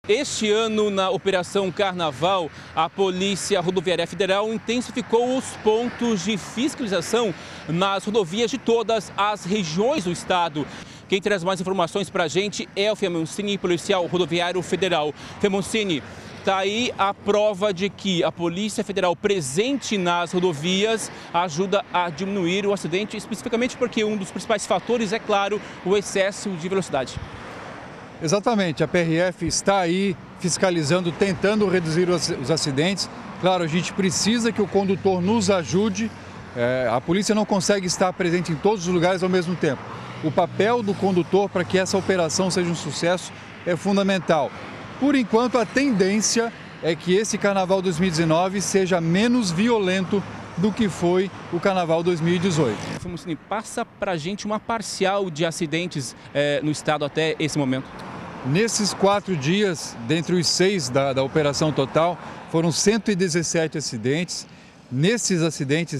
Este ano, na Operação Carnaval, a Polícia Rodoviária Federal intensificou os pontos de fiscalização nas rodovias de todas as regiões do estado. Quem traz mais informações para a gente é o Femoncini, policial rodoviário federal. Femoncini, está aí a prova de que a Polícia Federal presente nas rodovias ajuda a diminuir o acidente, especificamente porque um dos principais fatores é, claro, o excesso de velocidade. Exatamente, a PRF está aí fiscalizando, tentando reduzir os acidentes. Claro, a gente precisa que o condutor nos ajude. A polícia não consegue estar presente em todos os lugares ao mesmo tempo. O papel do condutor para que essa operação seja um sucesso é fundamental. Por enquanto, a tendência é que esse Carnaval 2019 seja menos violento do que foi o Carnaval 2018. Passa para a gente uma parcial de acidentes no estado até esse momento. Nesses 4 dias, dentre os 6 da operação total, foram 117 acidentes. Nesses acidentes,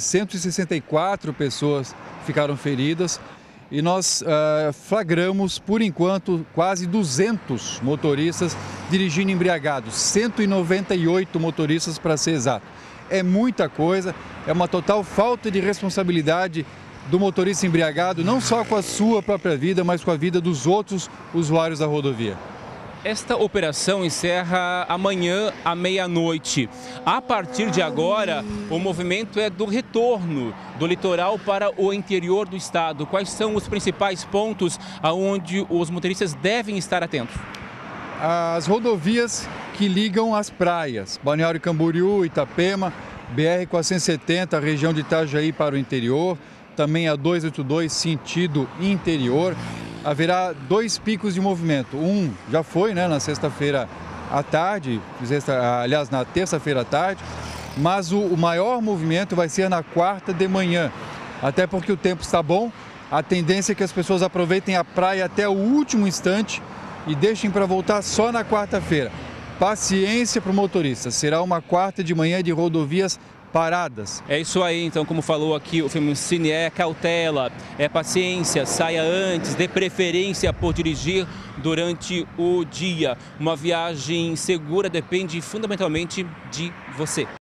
164 pessoas ficaram feridas e nós flagramos, por enquanto, quase 200 motoristas dirigindo embriagados, 198 motoristas para ser exato. É muita coisa, é uma total falta de responsabilidade do motorista embriagado, não só com a sua própria vida, mas com a vida dos outros usuários da rodovia. Esta operação encerra amanhã à meia-noite. A partir de agora, o movimento é do retorno do litoral para o interior do estado. Quais são os principais pontos aonde os motoristas devem estar atentos? As rodovias que ligam as praias, Balneário Camboriú, Itapema, BR-470, região de Itajaí para o interior, também a 282, sentido interior. Haverá 2 picos de movimento. Um já foi, na sexta-feira à tarde, aliás, na terça-feira à tarde, mas o maior movimento vai ser na quarta de manhã, até porque o tempo está bom. A tendência é que as pessoas aproveitem a praia até o último instante e deixem para voltar só na quarta-feira. Paciência para o motorista, será uma quarta de manhã de rodovias paradas. É isso aí, então, como falou aqui o Femoncini, é cautela, é paciência, saia antes, dê preferência por dirigir durante o dia. Uma viagem segura depende fundamentalmente de você.